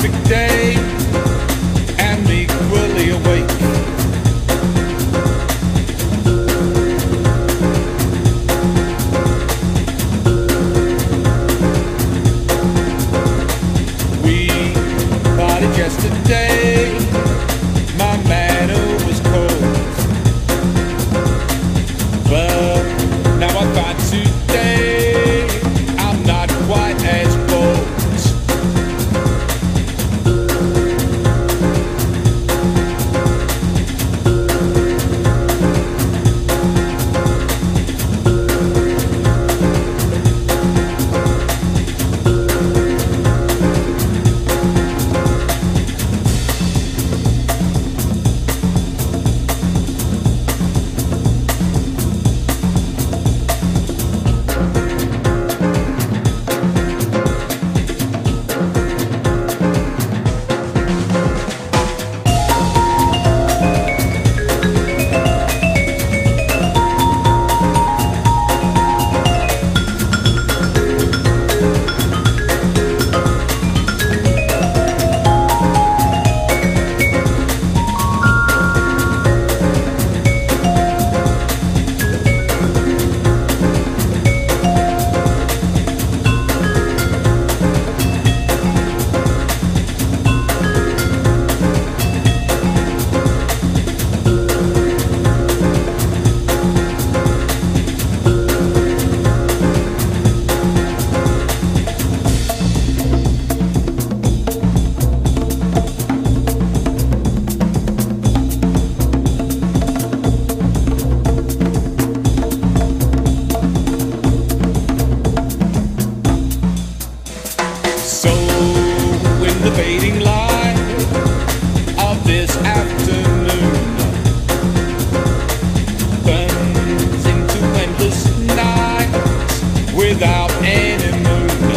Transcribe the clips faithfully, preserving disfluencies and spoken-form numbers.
perfect day, and equally awake. We partied yesterday, my manner was cold, but now I find today I'm not quite as bold. So, in the fading light of this afternoon, burns into endless nights without any moon.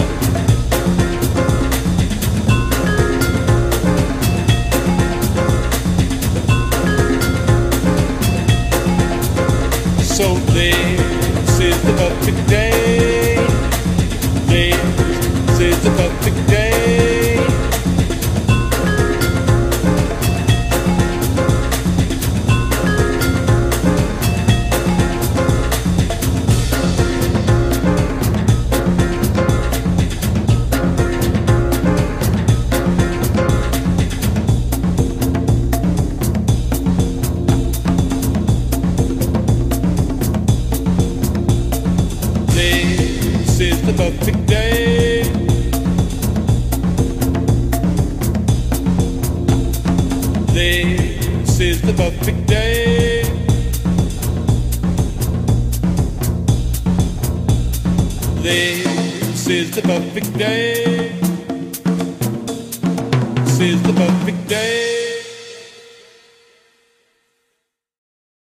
So this is the perfect day. This is the perfect day. This is the perfect day. This is the perfect day. This is the perfect day. This is the perfect day.